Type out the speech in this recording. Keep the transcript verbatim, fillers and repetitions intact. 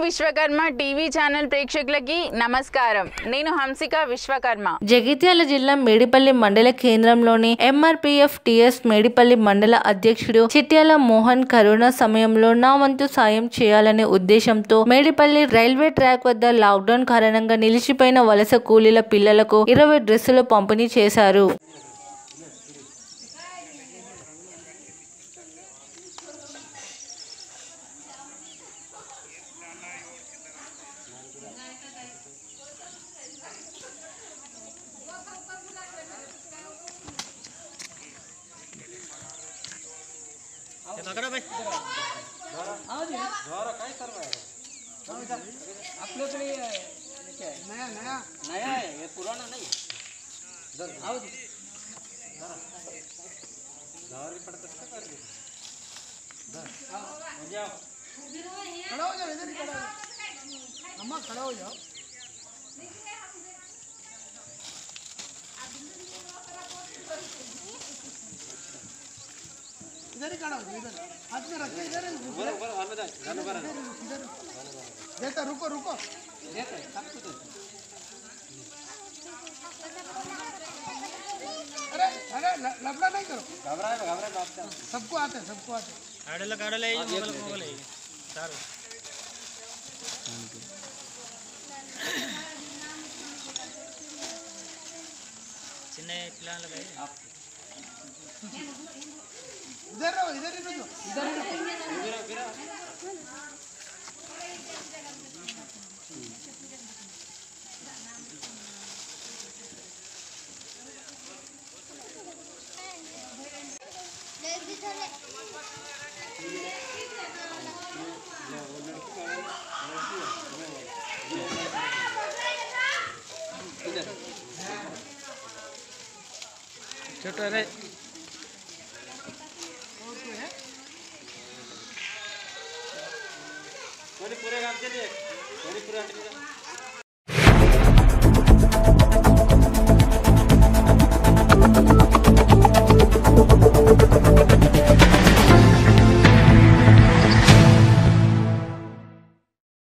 Vishwakarma TV channel ప్రేక్షకులకి నమస్కారం. నేను హంసిక విశ్వకర్మ. జగిత్యాల జిల్లా మేడిపల్లి మండల కేంద్రంలోని ఎంఆర్పీఎఫ్ టీఎస్ మేడిపల్లి మండల అధ్యక్షుడు చిట్యాల మోహన్ కరోనా సమయంలో నా వంతు సాయం చేయాలనే ఉద్దేశంతో మేడిపల్లి రైల్వే ట్రాక్ వద్ద లాక్డౌన్ కారణంగా నిలిచిపోయిన వలస కూలీల పిల్లలకు ఇరవై డ్రెస్సులు పంపిణీ చేశారు. पकड़ा भाई हाँ जी द्वारा काय कर रहा है आप लोग के लिए क्या है नया नया नया है ये पुराना नहीं इधर आओ जी दावर भी पड़ता है कर दे इधर हो जाओ खड़ा हो जाओ इधर ही खड़ा हो अम्मा खड़ा हो जाओ इधर ही खड़ा हो इधर हाथ में रख इधर ऊपर ऊपर हाथ में जानो कर इधर देता रुको रुको देते सब कुछ अरे अरे लफड़ा नहीं करो घबराए घबराए बात सबको आते सबको आते आड़े लगा आड़े ले मोबाइल मोबाइल ले सर चिन्ने प्लान लगाए आप इधर रहो इधर ही रुको इधर ही रुको इधर फिर छोटा रे पूरे काम के लिए पूरे पूरे